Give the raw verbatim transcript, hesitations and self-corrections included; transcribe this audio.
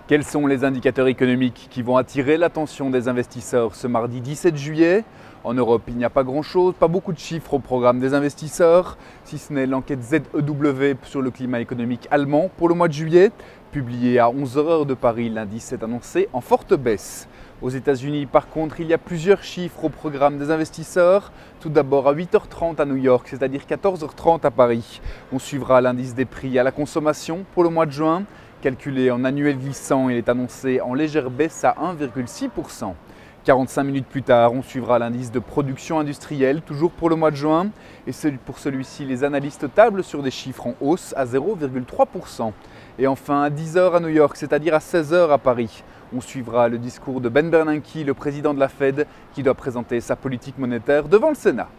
Quels sont les indicateurs économiques qui vont attirer l'attention des investisseurs ce mardi dix-sept juillet? En Europe, il n'y a pas grand-chose, pas beaucoup de chiffres au programme des investisseurs, si ce n'est l'enquête Z E W sur le climat économique allemand pour le mois de juillet. Publiée à onze heures de Paris, l'indice est annoncé en forte baisse. Aux États-Unis, par contre, il y a plusieurs chiffres au programme des investisseurs. Tout d'abord à huit heures trente à New York, c'est-à-dire quatorze heures trente à Paris. On suivra l'indice des prix à la consommation pour le mois de juin. Calculé en annuel glissant, il est annoncé en légère baisse à un virgule six pour cent. quarante-cinq minutes plus tard, on suivra l'indice de production industrielle, toujours pour le mois de juin. Et pour celui-ci, les analystes tablent sur des chiffres en hausse à zéro virgule trois pour cent. Et enfin, à dix heures à New York, c'est-à-dire à seize heures à Paris, on suivra le discours de Ben Bernanke, le président de la Fed, qui doit présenter sa politique monétaire devant le Sénat.